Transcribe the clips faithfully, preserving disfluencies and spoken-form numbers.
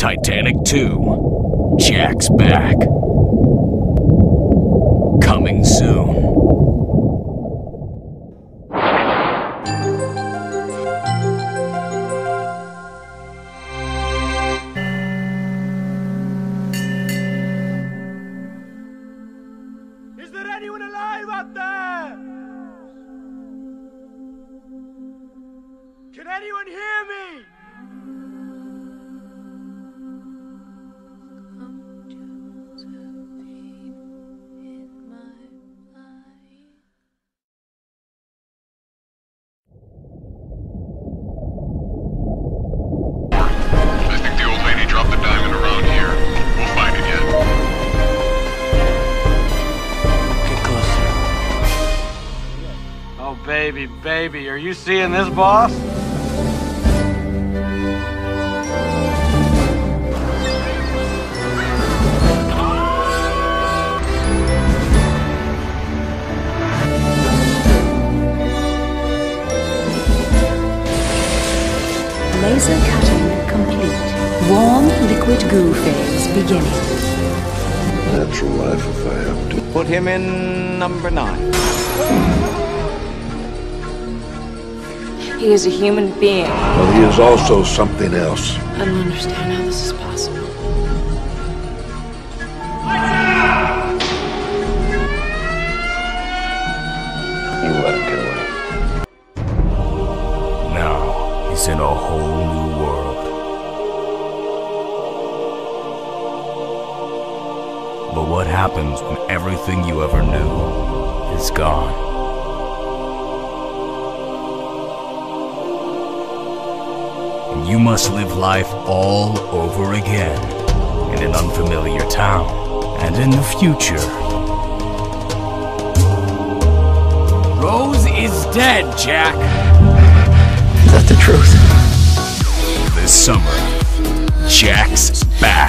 Titanic two. Jack's back. Coming soon. Is there anyone alive out there? Can anyone hear me? I think the old lady dropped the diamond around here. We'll find it yet. Get closer. Oh, baby, baby, are you seeing this, boss? Laser cutting complete. Warm liquid goo phase beginning. Natural life if I have to. Put him in number nine. He is a human being. But he is also something else. I don't understand how this is possible. You let him get away. Now he's in a whole new world. But what happens when everything you ever knew is gone? And you must live life all over again in an unfamiliar town and in the future. Rose is dead, Jack. Is that the truth? This summer, Jack's back.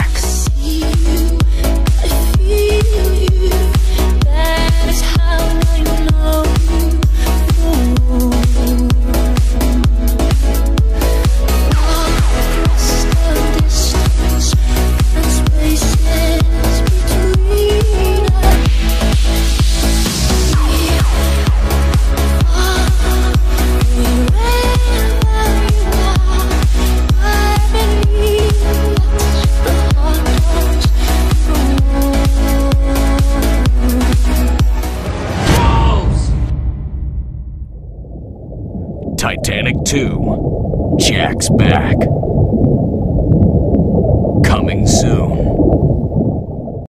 Titanic two. Jack's back. Coming soon.